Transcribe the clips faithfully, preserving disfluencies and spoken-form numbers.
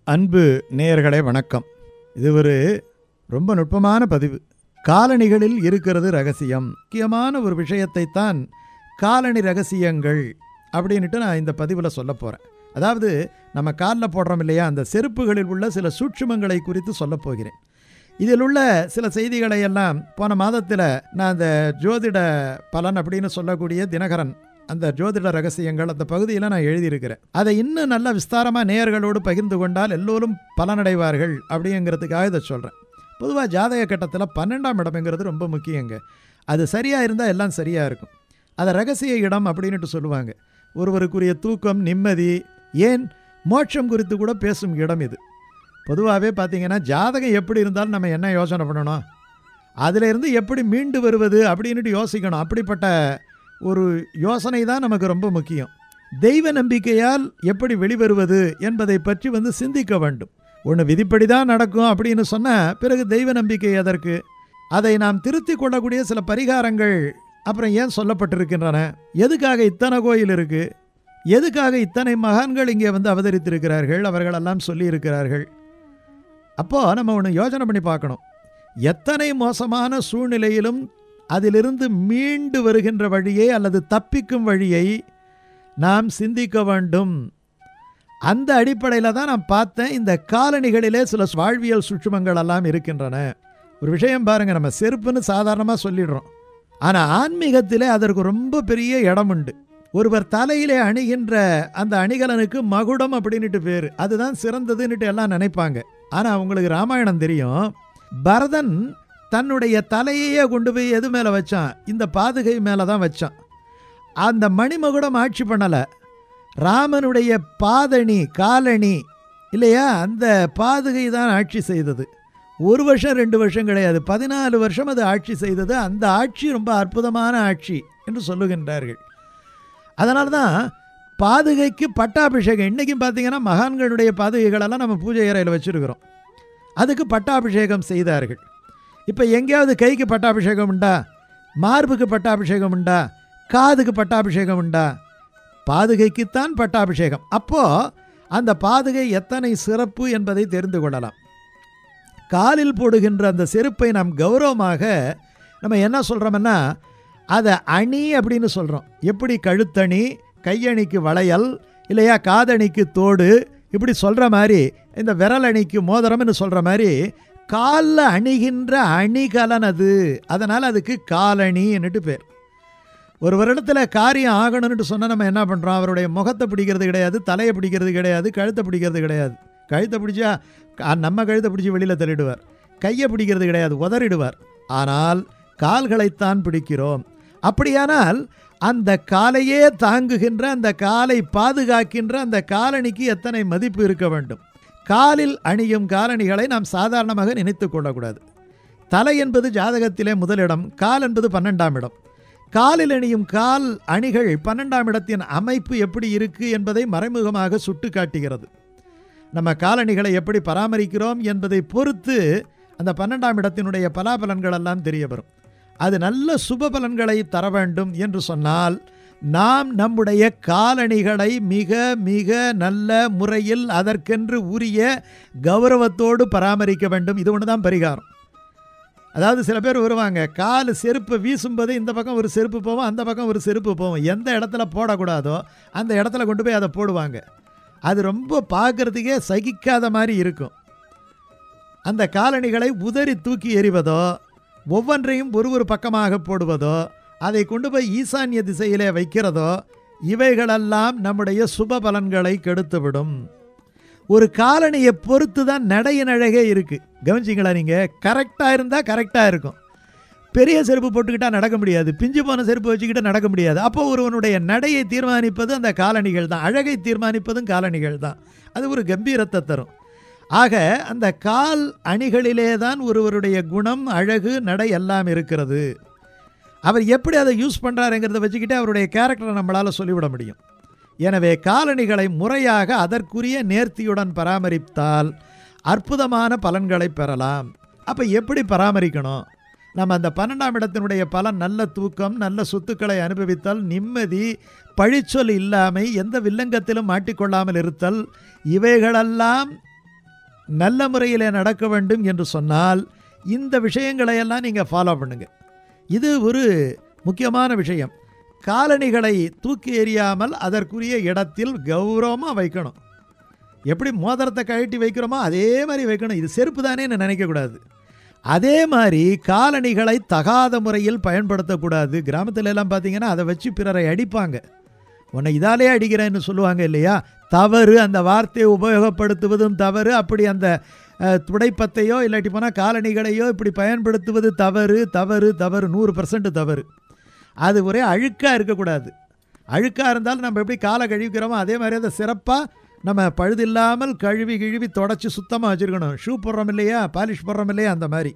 அன்பு நேயர்களே வணக்கம். இது ஒரு ரொம்ப நுட்பமான பதிவு. காலணிகளில் இருக்கிறது ரகசியம். முக்கியமான ஒரு விஷயத்தைத்தான் காலணி ரகசியங்கள் அப்படின்ட்டு நான் இந்த பதிவில் சொல்ல போகிறேன். அதாவது நம்ம காலில் போடுறோம் இல்லையா, அந்த செருப்புகளில் உள்ள சில சூட்சுமங்களை குறித்து சொல்ல போகிறேன். இதில் உள்ள சில செய்திகளை எல்லாம் போன மாதத்தில் நான் அந்த ஜோதிட பலன் அப்படின்னு சொல்லக்கூடிய தினகரன் அந்த ஜோதிட ரகசியங்கள் அந்த பகுதியில் நான் எழுதியிருக்கிறேன். அதை இன்னும் நல்ல விஸ்தாரமாக நேயர்களோடு பகிர்ந்து கொண்டால் எல்லோரும் பலனடைவார்கள் அப்படிங்கிறதுக்காக இதை சொல்கிறேன். பொதுவாக ஜாதக கட்டத்தில் பன்னெண்டாம் இடம்ங்கிறது ரொம்ப முக்கியங்க. அது சரியாக இருந்தால் எல்லாம் சரியாக இருக்கும். அதை ரகசிய இடம் அப்படின்ட்டு சொல்லுவாங்க. ஒருவருக்குரிய தூக்கம், நிம்மதி, ஏன் மோட்சம் குறித்து கூட பேசும் இடம் இது. பொதுவாகவே பார்த்திங்கன்னா ஜாதகம் எப்படி இருந்தாலும் நம்ம என்ன யோசனை பண்ணணும், அதிலிருந்து எப்படி மீண்டு வருவது அப்படின்ட்டு யோசிக்கணும். அப்படிப்பட்ட ஒரு யோசனை தான் நமக்கு ரொம்ப முக்கியம். தெய்வ நம்பிக்கையால் எப்படி வெளிவருவது என்பதை பற்றி வந்து சிந்திக்க வேண்டும். ஒன்று விதிப்படி தான் நடக்கும் அப்படின்னு சொன்னால் பிறகு தெய்வ நம்பிக்கை அதற்கு அதை நாம் திருத்தி கொள்ளக்கூடிய சில பரிகாரங்கள் அப்புறம் ஏன் சொல்லப்பட்டிருக்கின்றன, எதுக்காக இத்தனை கோயில் இருக்குது, எதுக்காக இத்தனை மகான்கள் இங்கே வந்து அவதரித்திருக்கிறார்கள், அவர்களெல்லாம் சொல்லியிருக்கிறார்கள். அப்போது நம்ம ஒன்று யோசனை பண்ணி பார்க்கணும். எத்தனை மோசமான சூழ்நிலையிலும் அதிலிருந்து மீண்டு வருகின்ற வழியை அல்லது தப்பிக்கும் வழியை நாம் சிந்திக்க வேண்டும். அந்த அடிப்படையில் தான் நான் பார்த்தேன். இந்த காலணிகளிலே சில வாழ்வியல் சுற்றுமங்கள் எல்லாம் இருக்கின்றன. ஒரு விஷயம் பாருங்கள், நம்ம செருப்புன்னு சாதாரணமாக சொல்லிடுறோம். ஆனால் ஆன்மீகத்திலே அதற்கு ரொம்ப பெரிய இடம் உண்டு. ஒருவர் தலையிலே அணிகின்ற அந்த அணிகலனுக்கு மகுடம் அப்படின்ட்டு பேர். அதுதான் சிறந்ததுன்னுட்டு எல்லாம் நினைப்பாங்க. ஆனால் அவங்களுக்கு ராமாயணம் தெரியும். பரதன் தன்னுடைய தலையையே கொண்டு போய் எது மேலே வச்சான், இந்த பாதுகை மேலே தான் வச்சான். அந்த மணிமகுடம் ஆட்சி பண்ணலை. ராமனுடைய பாதணி, காலணி இல்லையா, அந்த பாதுகை தான் ஆட்சி செய்தது. ஒரு வருஷம் ரெண்டு வருஷம் கிடையாது, பதினாலு வருஷம் அது ஆட்சி செய்தது. அந்த ஆட்சி ரொம்ப அற்புதமான ஆட்சி என்று சொல்லுகின்றார்கள். அதனால தான் பாதுகைக்கு பட்டாபிஷேகம். இன்றைக்கும் பார்த்தீங்கன்னா மகான்களுடைய பாதுகைகளெல்லாம் நம்ம பூஜை அறையில் வச்சுருக்கிறோம். அதுக்கு பட்டாபிஷேகம் செய்தார்கள். இப்போ எங்கேயாவது கைக்கு பட்டாபிஷேகம் உண்டா, மார்புக்கு பட்டாபிஷேகம் உண்டா, காதுக்கு பட்டாபிஷேகம் உண்டா? பாதுகைக்குத்தான் பட்டாபிஷேகம். அப்போது அந்த பாதுகை எத்தனை சிறப்பு என்பதை தெரிந்து கொள்ளலாம். காலில் போடுகின்ற அந்த செருப்பை நாம் கௌரவமாக நம்ம என்ன சொல்கிறோம்னா அதை அணி அப்படின்னு சொல்கிறோம். எப்படி கழுத்தணி, கையணிக்கு வளையல் இல்லையா, காதணிக்கு தோடு, இப்படி சொல்கிற மாதிரி இந்த விரல் அணிக்கு மோதிரம்னு சொல்கிற மாதிரி காலில் அணிகின்ற அணிகலன் அது. அதனால் அதுக்கு காலணின்னுட்டு பேர். ஒரு வருடத்தில் காரியம் ஆகணும்னு சொன்னால் நம்ம என்ன பண்ணுறோம், அவருடைய முகத்தை பிடிக்கிறது கிடையாது, தலையை பிடிக்கிறது கிடையாது, கழுத்தை பிடிக்கிறது கிடையாது. கழுத்தை பிடிச்சா நம்ம கழுத்தை பிடிச்சி வெளியில் தள்ளிடுவார். கையை பிடிக்கிறது கிடையாது, உதறிடுவார். ஆனால் கால்களைத்தான் பிடிக்கிறோம். அப்படியானால் அந்த காலையே தாங்குகின்ற, அந்த காலை பாதுகாக்கின்ற அந்த காலணிக்கு எத்தனை மதிப்பு இருக்க வேண்டும். காலில் அணியும் காலணிகளை நாம் சாதாரணமாக நினைத்து கொள்ளக்கூடாது. தலை என்பது ஜாதகத்திலே முதலிடம், கால் என்பது பன்னெண்டாம் இடம். காலில் அணியும் கால் அணிகள் பன்னெண்டாம் இடத்தின் அமைப்பு எப்படி இருக்குது என்பதை மறைமுகமாக சுட்டு காட்டுகிறது. நம்ம காலணிகளை எப்படி பராமரிக்கிறோம் என்பதை பொறுத்து அந்த பன்னெண்டாம் இடத்தினுடைய பலாபலன்கள் எல்லாம் தெரிய வரும். அது நல்ல சுப பலன்களை தர வேண்டும் என்று சொன்னால் நாம் நம்முடைய காலணிகளை மிக மிக நல்ல முறையில் அதற்கென்று உரிய கௌரவத்தோடு பராமரிக்க வேண்டும். இது ஒன்று தான் பரிகாரம். அதாவது சில பேர் வருவாங்க, கால் செருப்பு வீசும்போது இந்த பக்கம் ஒரு செருப்பு போவோம், அந்த பக்கம் ஒரு செருப்பு போவோம். எந்த இடத்துல போடக்கூடாதோ அந்த இடத்துல கொண்டு போய் அதை போடுவாங்க. அது ரொம்ப பார்க்குறதுக்கே சகிக்காத மாதிரி இருக்கும். அந்த காலணிகளை உதறி தூக்கி எறிவதோ, ஒவ்வொன்றையும் ஒரு ஒரு பக்கமாக போடுவதோ, அதை கொண்டு போய் ஈசான்ய திசையிலே வைக்கிறதோ, இவைகளெல்லாம் நம்முடைய சுப பலன்களை கெடுத்துவிடும். ஒரு காலணியை பொறுத்து தான் நடையின் அழகே இருக்குது. கவனிச்சிங்களா நீங்கள்? கரெக்டாக இருந்தால் கரெக்டாக இருக்கும். பெரிய செருப்பு போட்டுக்கிட்டால் நடக்க முடியாது, பிஞ்சு போன செருப்பு வச்சுக்கிட்டு நடக்க முடியாது. அப்போது ஒருவனுடைய நடையை தீர்மானிப்பது அந்த காலணிகள் தான், அழகை தீர்மானிப்பதும் காலணிகள் தான். அது ஒரு கம்பீரத்தை தரும். ஆக அந்த கால் அணிகளிலே தான் ஒருவருடைய குணம், அழகு, நடை எல்லாம் இருக்கிறது. அவர் எப்படி அதை யூஸ் பண்ணுறாருங்கிறத வச்சுக்கிட்டு அவருடைய கேரக்டரை நம்மளால் சொல்லிவிட முடியும். எனவே காலணிகளை முறையாக அதற்குரிய நேர்த்தியுடன் பராமரித்தால் அற்புதமான பலன்களை பெறலாம். அப்போ எப்படி பராமரிக்கணும்? நம்ம அந்த பன்னெண்டாம் இடத்தினுடைய பலன் நல்ல தூக்கம், நல்ல சொத்துக்களை அனுபவித்தல், நிம்மதி, பழிச்சொல் இல்லாமை, எந்த வில்லங்கத்திலும் மாட்டிக்கொள்ளாமல் இருத்தல், இவைகளெல்லாம் நல்ல முறையில் நடக்க வேண்டும் என்று சொன்னால் இந்த விஷயங்களையெல்லாம் நீங்கள் ஃபாலோ பண்ணுங்கள். இது ஒரு முக்கியமான விஷயம். காலணிகளை தூக்கி எறியாமல் அதற்குரிய இடத்தில் கௌரவமாக வைக்கணும். எப்படி மோதிரத்தை கழட்டி வைக்கிறோமோ அதே மாதிரி வைக்கணும். இது செருப்பு தானேன்னு நினைக்கக்கூடாது. அதே மாதிரி காலணிகளை தகாத முறையில் பயன்படுத்தக்கூடாது. கிராமத்துல எல்லாம் பார்த்தீங்கன்னா அதை வச்சு பிறரை அடிப்பாங்க. உன்னை இதாலே அடிக்கிறேன்னு சொல்லுவாங்க இல்லையா? தவறு. அந்த வார்த்தையை உபயோகப்படுத்துவதும் தவறு. அப்படி அந்த துடைப்பத்தையோ இல்லாட்டி போனால் காலணிகளையோ இப்படி பயன்படுத்துவது தவறு தவறு தவறு நூறு பர்சன்ட் தவறு. அது ஒரே அழுக்காக இருக்கக்கூடாது. அழுக்காக இருந்தாலும் நம்ம எப்படி காலை கழுவிக்கிறோமோ அதே மாதிரி அதை சிறப்பாக நம்ம பழுதில்லாமல் கழுவி கிழுவி தொடச்சி சுத்தமாக வச்சுருக்கணும். ஷூ போடுறோம் இல்லையா, பாலிஷ் போடுறோம் இல்லையா, அந்த மாதிரி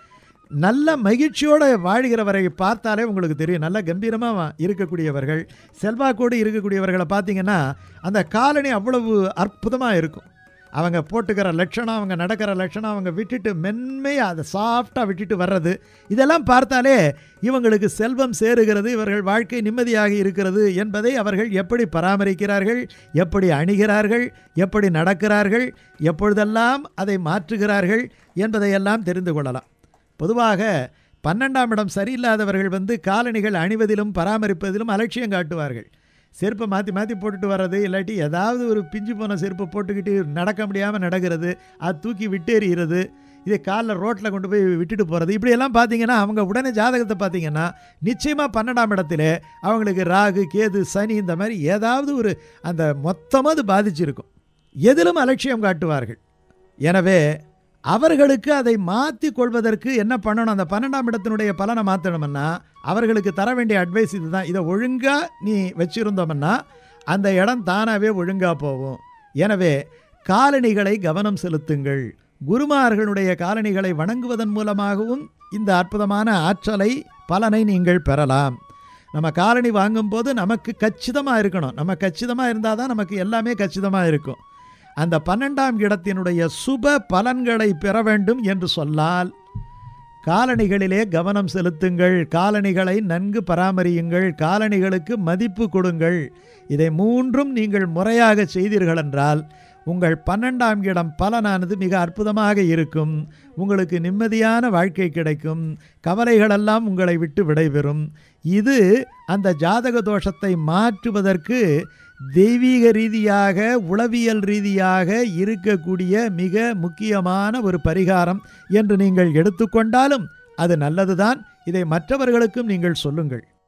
நல்ல மகிழ்ச்சியோடு வாழ்கிறவரை பார்த்தாலே உங்களுக்கு தெரியும். நல்ல கம்பீரமாக இருக்கக்கூடியவர்கள், செல்வாக்கோடு இருக்கக்கூடியவர்களை பார்த்தீங்கன்னா அந்த காலணி அவ்வளவு அற்புதமாக இருக்கும். அவங்க போட்டுக்கிற லட்சணம், அவங்க நடக்கிற லட்சணம், அவங்க விட்டுட்டு மென்மையாக அதை சாஃப்டாக விட்டுட்டு வர்றது, இதெல்லாம் பார்த்தாலே இவங்களுக்கு செல்வம் சேருகிறது, இவர்கள் வாழ்க்கை நிம்மதியாக இருக்கிறது என்பதை அவர்கள் எப்படி பராமரிக்கிறார்கள், எப்படி அணிகிறார்கள், எப்படி நடக்கிறார்கள், எப்பொழுதெல்லாம் அதை மாற்றுகிறார்கள் என்பதையெல்லாம் தெரிந்து கொள்ளலாம். பொதுவாக பன்னெண்டாம் இடம் சரியில்லாதவர்கள் வந்து காலணிகள் அணிவதிலும் பராமரிப்பதிலும் அலட்சியம் காட்டுவார்கள். செருப்பை மாற்றி மாற்றி போட்டுட்டு வர்றது, இல்லாட்டி ஏதாவது ஒரு பிஞ்சு போன செருப்பை போட்டுக்கிட்டு நடக்க முடியாமல் நடக்கிறது, அது தூக்கி விட்டேறிகிறது, இதை காலில் ரோட்டில் கொண்டு போய் விட்டுட்டு போகிறது, இப்படியெல்லாம் பார்த்தீங்கன்னா அவங்க உடனே ஜாதகத்தை பார்த்தீங்கன்னா நிச்சயமாக பன்னெண்டாம் இடத்துல அவங்களுக்கு ராகு கேது சனி இந்த மாதிரி ஏதாவது ஒரு அந்த மொத்தமாக அது பாதிச்சிருக்கும். எதிலும் அலட்சியம் காட்டுவார்கள். எனவே அவர்களுக்கு அதை மாற்றி கொள்வதற்கு என்ன பண்ணணும்? அந்த பன்னெண்டாம் இடத்தினுடைய பலனை மாற்றணும்னா அவர்களுக்கு தர வேண்டிய அட்வைஸ் இது தான். இதை ஒழுங்காக நீ வச்சுருந்தோம்னா அந்த இடம் தானாகவே ஒழுங்காக போகும். எனவே காலணிகளை கவனம் செலுத்துங்கள். குருமார்களுடைய காலணிகளை வணங்குவதன் மூலமாகவும் இந்த அற்புதமான ஆற்றலை பலனை நீங்கள் பெறலாம். நம்ம காலணி வாங்கும்போது நமக்கு கச்சிதமாக இருக்கணும். நம்ம கச்சிதமாக இருந்தால் தான் நமக்கு எல்லாமே கச்சிதமாக இருக்கும். அந்த பன்னெண்டாம் இடத்தினுடைய சுப பலன்களை பெற வேண்டும் என்று சொன்னால் காலணிகளிலே கவனம் செலுத்துங்கள். காலணிகளை நன்கு பராமரியுங்கள். காலணிகளுக்கு மதிப்பு கொடுங்கள். இதை மூன்றும் நீங்கள் முறையாக செய்தீர்கள் என்றால் உங்கள் பன்னெண்டாம் இடம் பலனானது மிக அற்புதமாக இருக்கும். உங்களுக்கு நிம்மதியான வாழ்க்கை கிடைக்கும். கவலைகளெல்லாம் உங்களை விட்டு விடைபெறும். இது அந்த ஜாதக தோஷத்தை மாற்றுவதற்கு தெய்வீக ரீதியாக உளவியல் ரீதியாக இருக்கக்கூடிய மிக முக்கியமான ஒரு பரிகாரம் என்று நீங்கள் எடுத்துக்கொண்டாலும் அது நல்லதுதான். இதை மற்றவர்களுக்கும் நீங்கள் சொல்லுங்கள்.